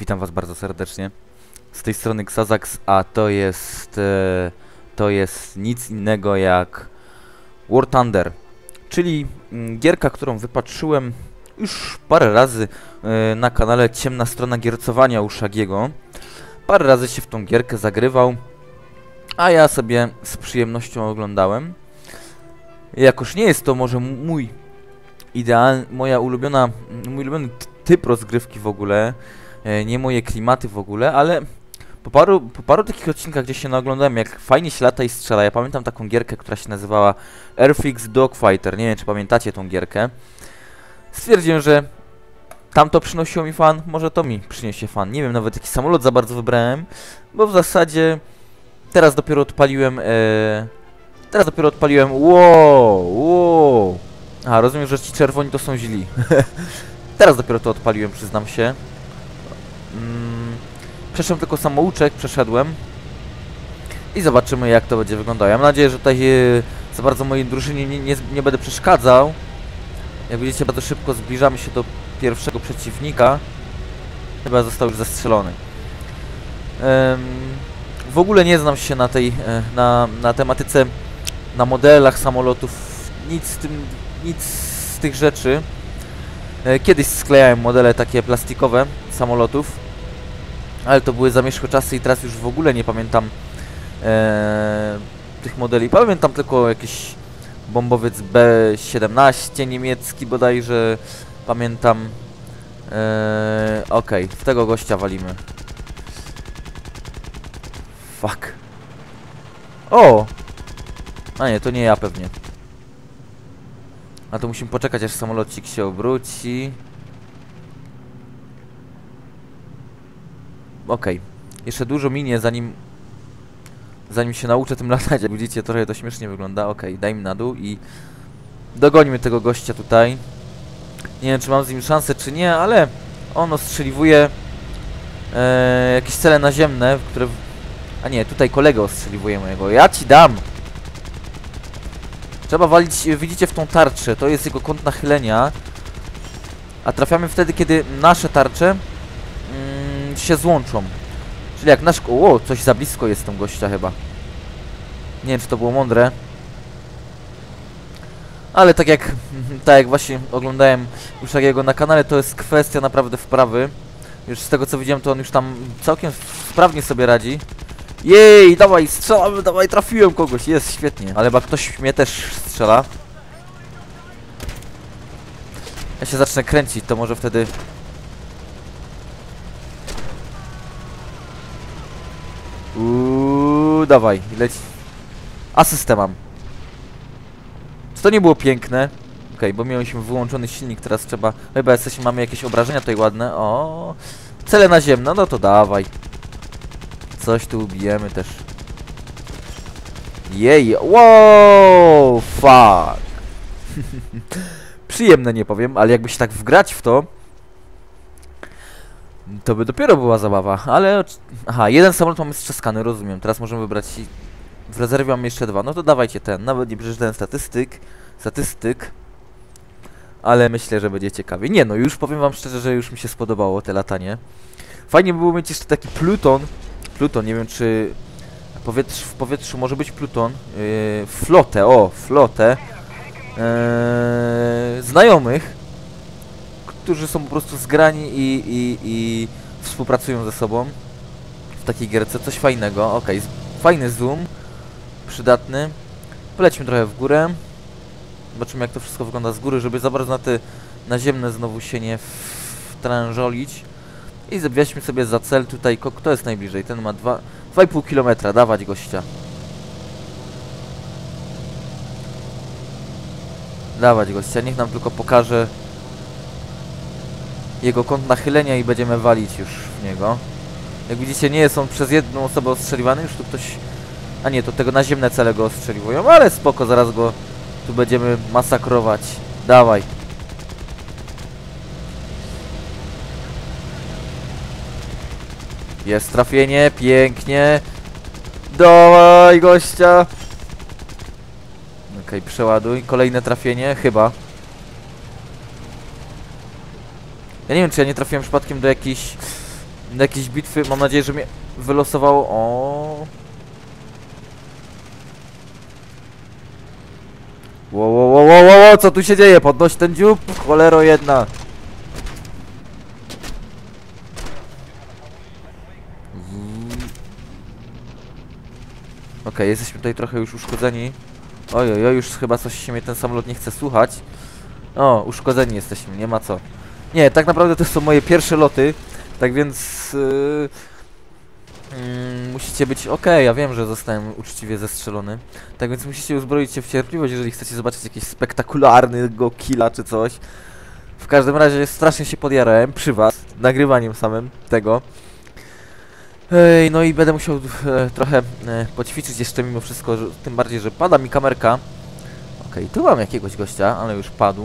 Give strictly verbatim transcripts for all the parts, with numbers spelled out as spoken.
Witam was bardzo serdecznie. Z tej strony Xazax, a to jest e, to jest nic innego jak War Thunder, czyli mm, gierka, którą wypatrzyłem już parę razy e, na kanale Ciemna Strona Giercowania u Shagiego. Parę razy się w tą gierkę zagrywał, a ja sobie z przyjemnością oglądałem. Jakoż nie jest to może mój idealny, moja ulubiona, mój ulubiony typ rozgrywki w ogóle, nie moje klimaty w ogóle, ale po paru, po paru takich odcinkach, gdzie się naoglądałem, jak fajnie się lata i strzela. Ja pamiętam taką gierkę, która się nazywała Airfix Dogfighter. Nie wiem, czy pamiętacie tą gierkę. Stwierdziłem, że tamto przynosiło mi fan, może to mi przyniesie fan. Nie wiem nawet, jaki samolot za bardzo wybrałem, bo w zasadzie teraz dopiero odpaliłem e, teraz dopiero odpaliłem wow, wow. A, rozumiem, że ci czerwoni to są źli. Teraz dopiero to odpaliłem, przyznam się. Mm, przeszedłem tylko samouczek, przeszedłem. I zobaczymy, jak to będzie wyglądało. Ja mam nadzieję, że tutaj e, za bardzo mojej drużynie nie, nie, nie będę przeszkadzał. Jak widzicie, bardzo szybko zbliżamy się do pierwszego przeciwnika. Chyba został już zastrzelony. Ehm, w ogóle nie znam się na tej, na, na tematyce, na modelach samolotów. Nic z tym, nic z tych rzeczy. E, kiedyś sklejałem modele takie plastikowe samolotów, ale to były zamierzchłe czasy i teraz już w ogóle nie pamiętam e, tych modeli. Pamiętam tylko jakiś bombowiec B siedemnaście niemiecki bodajże. Pamiętam. E, Okej, okay, w tego gościa walimy. Fuck. O! A nie, to nie ja pewnie. A to musimy poczekać, aż samolocik się obróci. Okej. Okay. Jeszcze dużo minie, zanim zanim się nauczę tym latać. Jak widzicie, trochę to śmiesznie wygląda. Okej, okay, dajmy na dół i dogonimy tego gościa tutaj. Nie wiem, czy mam z nim szansę, czy nie, ale on ostrzeliwuje e, jakieś cele naziemne, które... A nie, tutaj kolegę ostrzeliwuje mojego. Ja ci dam! Trzeba walić, widzicie, w tą tarczę. To jest jego kąt nachylenia. A trafiamy wtedy, kiedy nasze tarcze mm, się złączą. Czyli jak nasz... O, coś za blisko jest tam gościa chyba. Nie wiem, czy to było mądre. Ale tak jak, tak jak właśnie oglądałem już takiego na kanale, to jest kwestia naprawdę wprawy. Już z tego co widziałem, to on już tam całkiem sprawnie sobie radzi. Jej, dawaj, strzelamy, dawaj, trafiłem kogoś, jest świetnie. Ale chyba ktoś mnie też strzela. Ja się zacznę kręcić, to może wtedy... Uuu, dawaj, leć. Asystę mam. Czy to nie było piękne? Okej, okay, bo mieliśmy wyłączony silnik, teraz trzeba... Chyba jesteśmy, mamy jakieś obrażenia tutaj ładne. O, cele naziemne, no to dawaj. Coś tu ubijemy też. Jej, wow, fuck. Przyjemne, nie powiem, ale jakby się tak wgrać w to, to by dopiero była zabawa, ale... Aha, jeden samolot mamy strzaskany, rozumiem. Teraz możemy wybrać... W rezerwie mam jeszcze dwa, no to dawajcie ten. Nawet nie przeczytałem statystyk. Statystyk. Ale myślę, że będzie ciekawie. Nie no, już powiem wam szczerze, że już mi się spodobało te latanie. Fajnie by było mieć jeszcze taki pluton. Pluton, nie wiem czy... Powietrz, w powietrzu może być pluton. Yy, flotę, o, flotę. Yy, znajomych, którzy są po prostu zgrani i, i, i współpracują ze sobą w takiej gierce. Coś fajnego, okej. Okay. Fajny zoom. Przydatny. Polećmy trochę w górę. Zobaczymy, jak to wszystko wygląda z góry, żeby za bardzo na te naziemne znowu się nie wtrążolić. I weźmy sobie za cel tutaj, kto jest najbliżej? Ten ma dwa i pół kilometra, dawać gościa. Dawać gościa, niech nam tylko pokaże jego kąt nachylenia i będziemy walić już w niego. Jak widzicie, nie jest on przez jedną osobę ostrzeliwany, już tu ktoś... A nie, to tego naziemne cele go ostrzeliwują, ale spoko, zaraz go tu będziemy masakrować. Dawaj. Jest trafienie, pięknie. Dawaj gościa. Okej, okay, przeładuj. Kolejne trafienie, chyba. Ja nie wiem, czy ja nie trafiłem przypadkiem do jakiejś jakieś bitwy. Mam nadzieję, że mnie wylosowało. O. Wow, wow, wow, wow, wow, co tu się dzieje? Podnoś ten dziób, cholero jedna. Okej, okay, jesteśmy tutaj trochę już uszkodzeni. Oj, oj, oj, już chyba coś się mnie ten samolot nie chce słuchać. O, uszkodzeni jesteśmy, nie ma co. Nie, tak naprawdę to są moje pierwsze loty. Tak więc... Yy, yy, musicie być... Okej, okay, ja wiem, że zostałem uczciwie zestrzelony. Tak więc musicie uzbroić się w cierpliwość, jeżeli chcecie zobaczyć jakiegoś spektakularnego killa czy coś. W każdym razie strasznie się podjarałem przy was, nagrywaniem samym tego. Ej, no i będę musiał e, trochę e, poćwiczyć jeszcze mimo wszystko, że, tym bardziej, że pada mi kamerka. Okej, okay, tu mam jakiegoś gościa, ale już padł.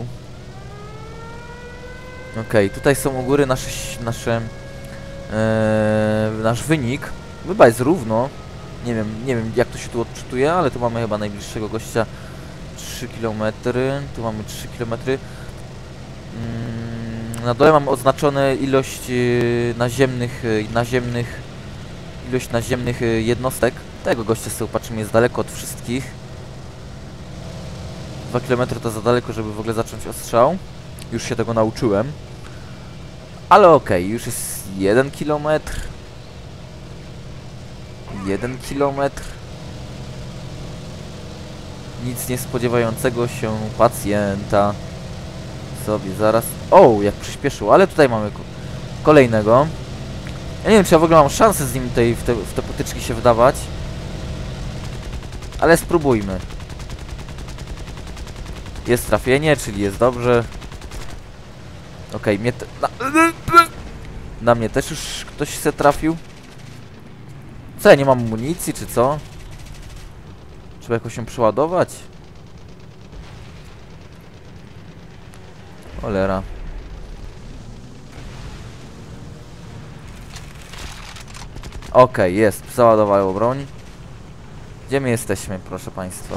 Okej, okay, tutaj są u góry nasze, nasze e, nasz wynik. Chyba jest równo. Nie wiem, nie wiem jak to się tu odczytuje, ale tu mamy chyba najbliższego gościa trzy kilometry. Tu mamy trzy kilometry. Mm, na dole mam oznaczone ilość e, naziemnych, e, naziemnych ilość naziemnych y, jednostek. Tego gościa sobie patrzymy, jest daleko od wszystkich. dwa kilometry to za daleko, żeby w ogóle zacząć ostrzał. Już się tego nauczyłem. Ale okej, okay, już jest jeden kilometr. jeden kilometr. Nic niespodziewającego się pacjenta. Sobie zaraz... O, jak przyspieszył, ale tutaj mamy ko kolejnego. Ja nie wiem, czy ja w ogóle mam szansę z nim tutaj w te, w te potyczki się wydawać. Ale spróbujmy. Jest trafienie, czyli jest dobrze. Okej, okay, mnie te... Na... Na mnie też już ktoś się trafił. Co, ja nie mam amunicji, czy co? Trzeba jakoś się przeładować? Cholera. Okej, okay, jest, załadowało broń. Gdzie my jesteśmy, proszę państwa?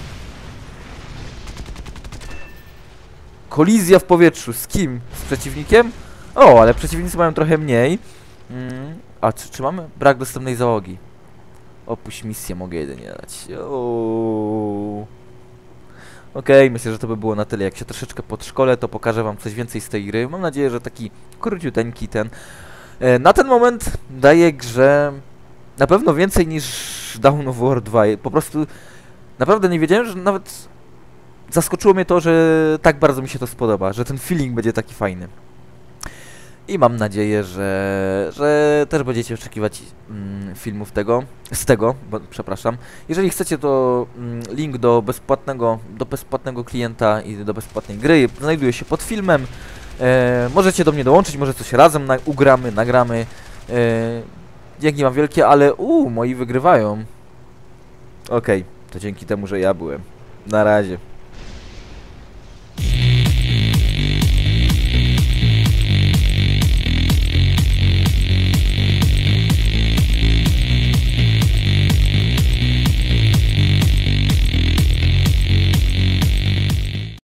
Kolizja w powietrzu, z kim? Z przeciwnikiem? O, ale przeciwnicy mają trochę mniej. Mm. A czy, czy mamy? Brak dostępnej załogi. Opuść misję, mogę jedynie dać. Okej, okay, myślę, że to by było na tyle. Jak się troszeczkę podszkolę, to pokażę wam coś więcej z tej gry. Mam nadzieję, że taki króciuteńki ten... Na ten moment daje grze na pewno więcej niż Dawn of War dwa. Po prostu naprawdę nie wiedziałem, że nawet zaskoczyło mnie to, że tak bardzo mi się to spodoba, że ten feeling będzie taki fajny. I mam nadzieję, że, że też będziecie oczekiwać mm, filmów tego, z tego, bo, przepraszam. Jeżeli chcecie, to mm, link do bezpłatnego, do bezpłatnego klienta i do bezpłatnej gry znajduje się pod filmem. E, możecie do mnie dołączyć, może coś razem na, ugramy, nagramy. E, dzięki wam wielkie, ale uuu, moi wygrywają. Okej, okay, to dzięki temu, że ja byłem. Na razie.